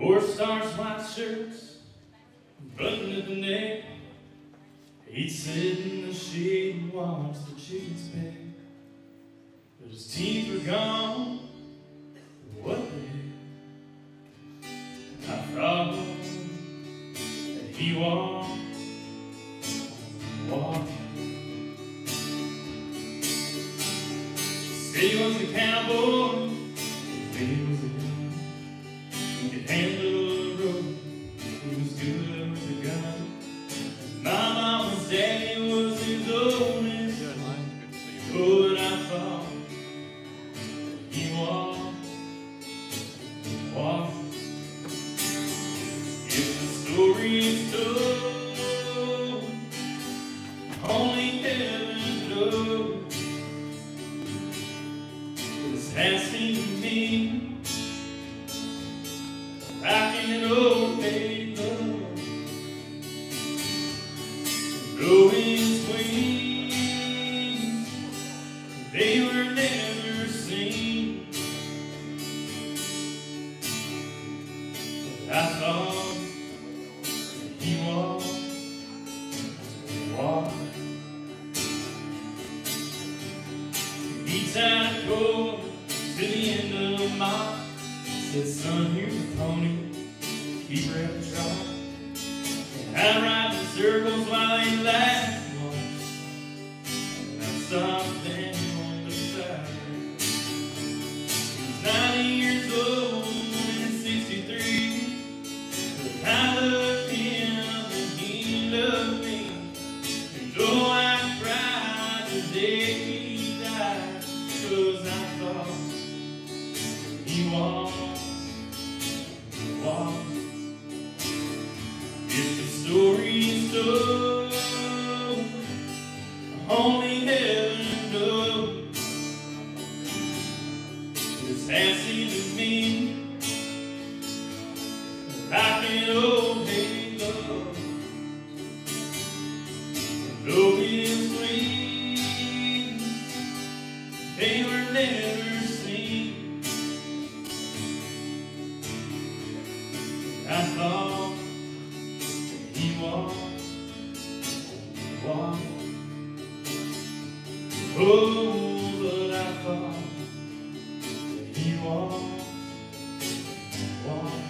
Wore stars, white shirts, buttoned at the neck. He'd sit in the shade and watch the chickens peck. But his teeth were gone. What the heck? I thought that he walked. Said he was a cowboy, said he was a gun. He could handle the road, he was good with a gun. My mama's daddy was his oldest, but I thought he walked. If the story is told, only heaven knows. This has seemed to me back in an old day love, blowing wings they were never seen. But I thought he walked. He tied a cord to the end of the mile. Said, son, here's a pony, keep her at the trot. And I'd ride in circles while they laughed once, and I'd stop standing on the side. He was 90 years old and 63, but I loved him and he loved me. And though I cried the day he died, 'cause I thought he walked. If the story's told, only heaven knows. This has seemed to me like an old day love, though his wings they were never seen. I thought he walked. Oh, but I thought he walked.